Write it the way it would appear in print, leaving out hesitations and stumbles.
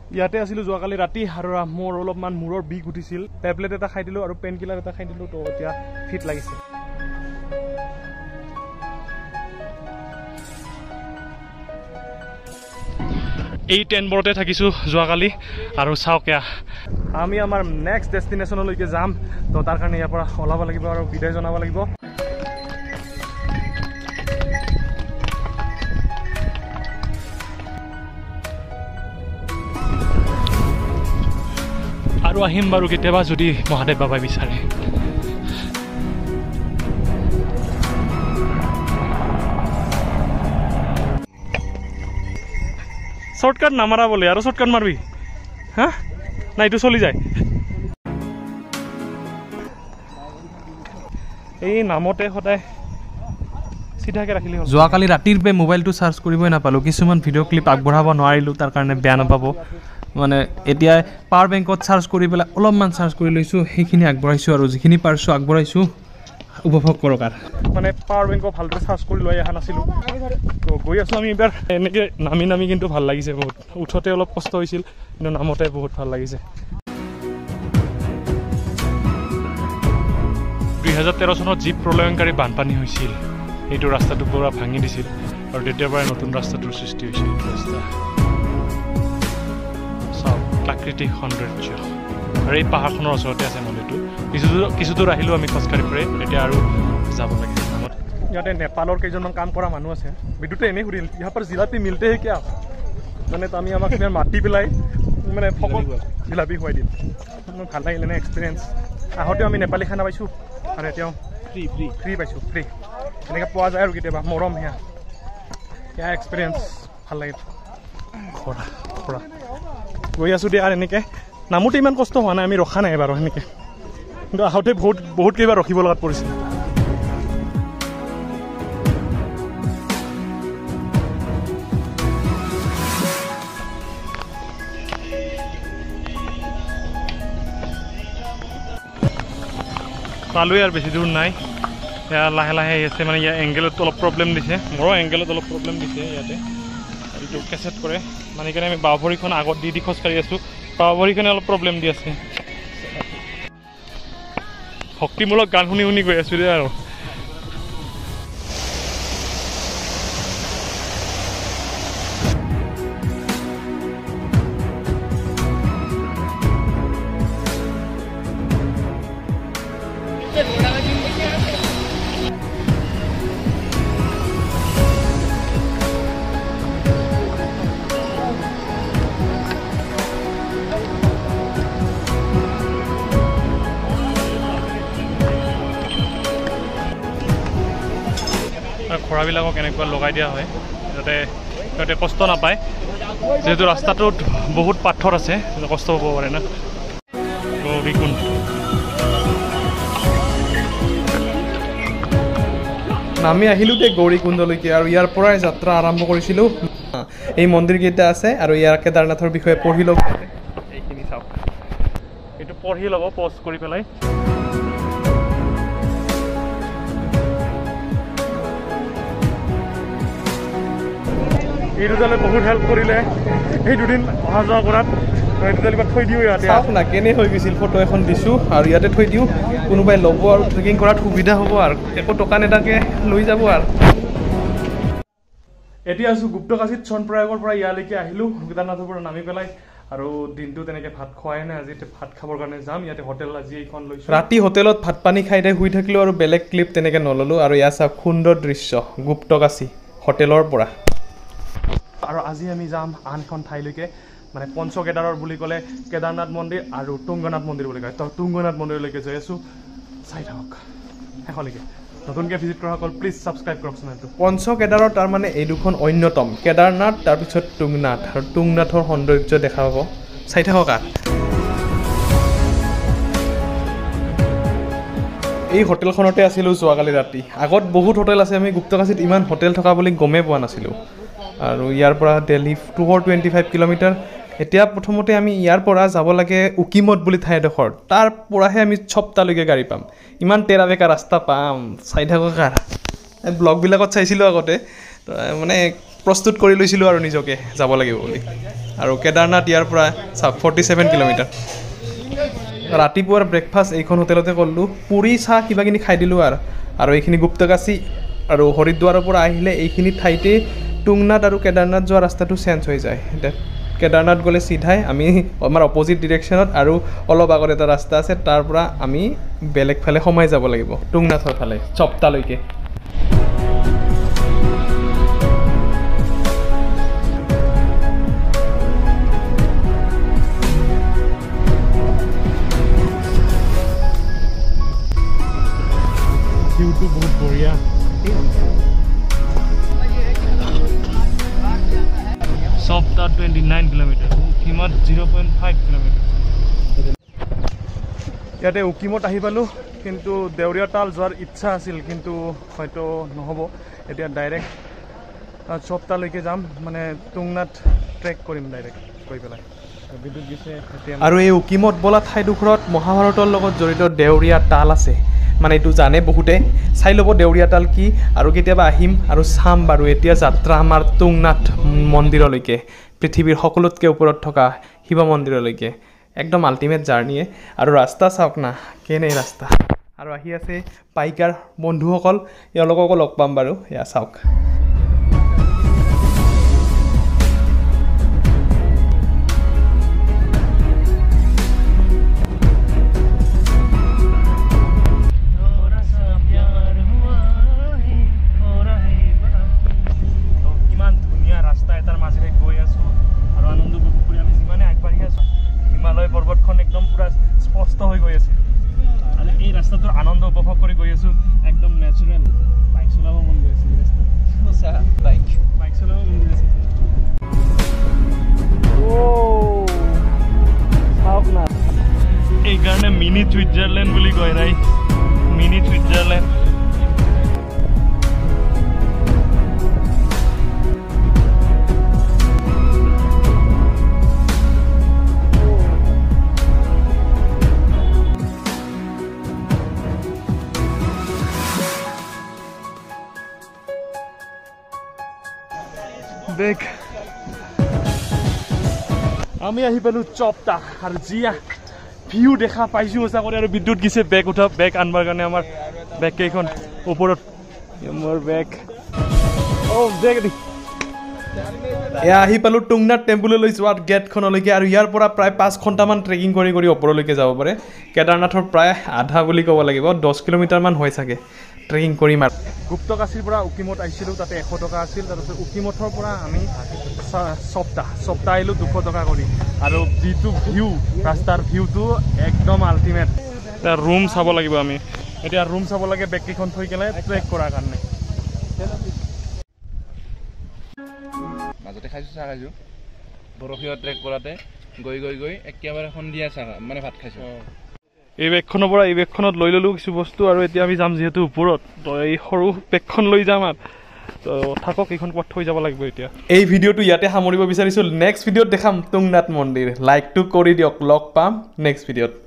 ইয়াতে আছিলোঁ যোৱাকালি ৰাতি আৰু মোৰ অলপমান মূৰৰ বিষ উঠিছিল টেবলেট এটা খাই দিলোঁ আৰু পেইন কিলাৰ এটা খাই দিলোঁ তো এতিয়া ফিট লাগিছে এই টেনবোৰতে থাকিছোঁ যোৱাকালি আৰু চাওক এয়া আমি আমাৰ নেক্সট ডেষ্টিনেশ্যনলৈকে যাম তো তাৰ কাৰণে ইয়াৰ পৰা ওলাব লাগিব আৰু বিদায় জনাব লাগিব আৰু আহিম বাৰু কেতিয়াবা যদি মহাদেৱ বাবাই বিচাৰে শৰ্টকাট নামাৰা বোলে আৰু শৰ্টকাট মাৰবি হা না এইটো চলি যায় এই নামতে সদায় চিধাকে ৰাখিলে হ'ল যোৱাকালি ৰাতিৰ পে মোবাইলটো চাৰ্জ কৰিবই নাপালোঁ কিছুমান ভিডিঅ' ক্লিপ আগবঢ়াব নোৱাৰিলোঁ তাৰ কাৰণে বেয়া নাপাব মানে এতিয়া পাৱাৰ বেংকত চাৰ্জ কৰি পেলাই অলপমান চাৰ্জ কৰি লৈছোঁ সেইখিনি আগবঢ়াইছোঁ আৰু যিখিনি পাৰছোঁ আগবঢ়াইছোঁ উপভোগ কৰক আৰু মানে পাৱাৰ বেংকত ভালদৰে চাৰ্জ কৰি লৈ অহা নাছিলোঁ তো গৈ আছোঁ আমি এইবাৰ এনেকৈ নামি কিন্তু ভাল লাগিছে বহুত উঠোতে অলপ কষ্ট হৈছিল কিন্তু নামতে বহুত ভাল লাগিছে 2013 চনত যি প্ৰলয়ংকাৰী বানপানী হৈছিল এইটো ৰাস্তাটো পুৰা ভাঙি দিছিল আৰু তেতিয়াৰ পৰাই নতুন ৰাস্তাটোৰ সৃষ্টি হৈছিল ৰাস্তা চাওক প্ৰাকৃতিক সৌন্দৰ্য আৰু এই পাহাৰখনৰ ওচৰতে আছে মন্দিৰটো কিছু দূৰ আহিলোঁ আমি খোজকাঢ়ি ফুৰে এতিয়া আৰু যাব লাগে নামত ইয়াতে নেপালৰ কেইজনমান কাম কৰা মানুহ আছে বিদ্যুতে এনেই সুধিল ইয়াৰ পৰা জিলাপি মিলতে কিয় মানে আমি আমাক মাতি পেলাই মানে জিলাপি খুৱাই দিম মোৰ ভাল লাগিলে নে এক্সপিৰিয়েঞ্চ আহোঁতেও আমি নেপালী খানা পাইছোঁ আৰু এতিয়াও ফ্ৰী পাইছোঁ ফ্ৰী এনেকৈ পোৱা যায় আৰু কেতিয়াবা মৰম সেয়া এক্সপিৰিয়েঞ্চ ভাল লাগিল খৰা গৈ আছোঁ দিয়া আৰু এনেকৈ নামোতে ইমান কষ্ট হোৱা নাই আমি ৰখা নাই বাৰু সেনেকৈ কিন্তু আহোঁতে বহুত কেইবাৰ ৰখিব লগাত পৰিছিল পালোৱে আৰু বেছি দূৰ নাই এয়া লাহে লাহে আহি আছে মানে ইয়াৰ এংগেলত অলপ প্ৰব্লেম দিছে মোৰো এংগেলত অলপ প্ৰব্লেম দিছে ইয়াতে এইটো কেছেট কৰে মানে সেইকাৰণে আমি বাওঁ ভৰিখন আগত দি খোজকাঢ়ি আছোঁ বাওঁ ভৰিখনে অলপ প্ৰব্লেম দি আছে ভক্তিমূলক গান শুনি গৈ আছোঁ দে আৰু খৰাবিলাকক এনেকুৱা লগাই দিয়া হয় যাতে সিহঁতে কষ্ট নাপায় যিহেতু ৰাস্তাটোত বহুত পাথৰ আছে কষ্ট হ'ব পাৰে না গৌৰীকুণ্ড আমি আহিলোঁ দে গৌৰীকুণ্ডলৈকে আৰু ইয়াৰ পৰাই যাত্ৰা আৰম্ভ কৰিছিলোঁ এই মন্দিৰকেইটা আছে আৰু ইয়াৰ কেদাৰনাথৰ বিষয়ে পঢ়ি ল'ব এইখিনি চাওক এইটো পঢ়ি ল'ব পষ্ট কৰি পেলাই এই দুটালে বহুত হেল্প কৰিলে এই দুদিন অহা যোৱা কৰাত এই দুটালে থৈ দিওঁ ইয়াতে চাওক না কেনে হৈ গৈছিল ফটো এখন দিছোঁ আৰু ইয়াতে থৈ দিওঁ কোনোবাই ল'ব আৰু ট্ৰেকিং কৰাত সুবিধা হ'ব আৰু একো টকা নেদাকে লৈ যাব আৰু এতিয়া আছোঁ গুপ্তকাশীত চনপ্ৰয়াগৰ পৰা ইয়ালৈকে আহিলোঁ কেদাৰনাথৰ পৰা নামি পেলাই আৰু দিনটো তেনেকৈ ভাত খোৱাই নাই আজি ভাত খাবৰ কাৰণে যাম ইয়াতে হোটেল আজি এইখন লৈছোঁ ৰাতি হোটেলত ভাত পানী খাই শুই থাকিলোঁ আৰু বেলেগ ক্লিপ তেনেকৈ নল'লোঁ আৰু ইয়াৰ চাওক সুন্দৰ দৃশ্য গুপ্তকাশী হোটেলৰ পৰা আৰু আজি আমি যাম আন এখন ঠাইলৈকে মানে পঞ্চকেদাৰৰ বুলি ক'লে কেদাৰনাথ মন্দিৰ আৰু তুংগনাথ মন্দিৰ বুলি কয় তো তুংগনাথ মন্দিৰলৈকে যাই আছোঁ চাই থাকক শেষলৈকে নতুনকৈ ভিজিট কৰাসকল প্লিজ ছাবস্ক্ৰাইব কৰক চেনেলটো পঞ্চকেদাৰৰ তাৰমানে এই দুখন অন্যতম কেদাৰনাথ তাৰপিছত তুংনাথ আৰু তুংনাথৰ সৌন্দৰ্য দেখা পাব চাই থাকক এই হোটেলখনতে আছিলোঁ যোৱাকালি ৰাতি আগত বহুত হোটেল আছে আমি গুপ্তকাশীত ইমান হোটেল থকা বুলি গমেই পোৱা নাছিলোঁ আৰু ইয়াৰ পৰা দিল্লী 225 কিলোমিটাৰ এতিয়া প্ৰথমতে আমি ইয়াৰ পৰা যাব লাগে উকিমত বুলি ঠাইডোখৰ তাৰ পৰাহে আমি ছপতালৈকে গাড়ী পাম ইমান তেৰা বেকা ৰাস্তা পাম চাই থাকক ব্লগবিলাকত চাইছিলোঁ আগতে মানে প্ৰস্তুত কৰি লৈছিলোঁ আৰু নিজকে যাব লাগিব বুলি আৰু কেদাৰনাথ ইয়াৰ পৰা 47 কিলোমিটাৰ ৰাতিপুৱাৰ ব্ৰেকফাষ্ট এইখন হোটেলতে কৰিলোঁ পুৰি চাহ কিবা কিনি খাই দিলোঁ আৰু এইখিনি গুপ্তকাশী আৰু হৰিদ্বাৰৰ পৰা আহিলে এইখিনি ঠাইতে তুংনাথ আৰু কেদাৰনাথ যোৱা ৰাস্তাটো চেঞ্জ হৈ যায় কেদাৰনাথ গ'লে চিধাই আমি আমাৰ অপজিট ডিৰেকশ্যনত আৰু অলপ আগত এটা ৰাস্তা আছে তাৰ পৰা আমি বেলেগ ফালে সোমাই যাব লাগিব তুংনাথৰ ফালে চপ্তালৈকে ভিউটো বহুত বঢ়িয়া Sopta 29 kilometers, Ukimot 0.5 kilometers. ইয়াতে উকিমত আহি পালোঁ কিন্তু দেউৰীয়াতাল যোৱাৰ ইচ্ছা আছিল কিন্তু হয়তো নহ'ব এতিয়া ডাইৰেক্ট সপ্তাহলৈকে যাম মানে তুংনাথ ট্ৰেক কৰিম ডাইৰেক্ট গৈ পেলাই বিদ্যুৎ দিছে আৰু এই উকিমত বোলা ঠাইডোখৰত মহাভাৰতৰ লগত জড়িত দেউৰীয়া তাল আছে মানে এইটো জানে বহুতে চাই ল'ব দেউৰীয়া তাল কি আৰু কেতিয়াবা আহিম আৰু চাম বাৰু এতিয়া যাত্ৰা আমাৰ তুংনাথ মন্দিৰলৈকে পৃথিৱীৰ সকলোতকৈ ওপৰত থকা শিৱ মন্দিৰলৈকে একদম আল্টিমেট জাৰ্ণিয়ে আৰু ৰাস্তা চাওক না কেনে ৰাস্তা আৰু আহি আছে পাইকাৰ বন্ধুসকল এওঁলোককো লগ পাম বাৰু এয়া চাওক পৰ্বতখন একদম পুৰা স্পষ্ট হৈ গৈ আছে আৰু এই ৰাস্তাটোৰ আনন্দ উপভোগ কৰি গৈ আছোঁ একদম নেচাৰেল বাইক চলাব মন গৈ আছে এই ৰাস্তাত বাইক চলাব মন গৈ আছে চাওক না এইকাৰণে মিনি ছুইজাৰলেণ্ড বুলি কয় নাই মিনি ছুইজাৰলেণ্ড দেখ আমি আহি পালোঁ চপ্তা আৰু জিয়া ভিউ দেখা পাইছোঁ সঁচা কৰি আৰু বিদ্যুৎ গিছে বেগ উঠা বেগ আনবাৰ কাৰণে আমাৰ বেগ কেইখন ওপৰত মোৰ বেগ বেগ এয়া আহি পালোঁ তুংনাথ টেম্পললৈ যোৱাৰ গেটখনলৈকে আৰু ইয়াৰ পৰা প্ৰায় 5 ঘণ্টামান ট্ৰেকিং কৰি ওপৰলৈকে যাব পাৰে কেদাৰনাথৰ প্ৰায় আধা বুলি ক'ব লাগিব 10 কিলোমিটাৰমান হয় চাগে ট্ৰেকিং কৰিম আৰু গুপ্তকাশীৰ পৰা উকিমত আহিছিলোঁ তাতে 100 টকা আছিল তাৰপিছত উকিমঠৰ পৰা আমি সপ্তাহ আহিলোঁ 200 টকা কৰি আৰু যিটো ভিউ ৰাস্তাৰ ভিউটো একদম আল্টিমেট এতিয়া ৰুম চাব লাগিব আমি এতিয়া ৰুম চাব লাগে বেগকেইখন থৈ কেনে ট্ৰেক কৰাৰ কাৰণে মাজতে খাইছোঁ চাহ খাইছোঁ বৰফিয়া ট্ৰেক কৰাতে গৈ একেবাৰে সন্ধিয়া চাহ মানে ভাত খাইছোঁ এই বেগখনৰ পৰা এই বেগখনত লৈ ল'লোঁ কিছু বস্তু আৰু এতিয়া আমি যাম যিহেতু ওপৰত তো এই সৰু বেগখন লৈ যাম আৰু তো থাকক এইখন ক'ত থৈ যাব লাগিব এতিয়া এই ভিডিঅ'টো ইয়াতে সামৰিব বিচাৰিছোঁ নেক্সট ভিডিঅ'ত দেখাম তুংনাথ মন্দিৰ লাইকটো কৰি দিয়ক লগ পাম নেক্সট ভিডিঅ'ত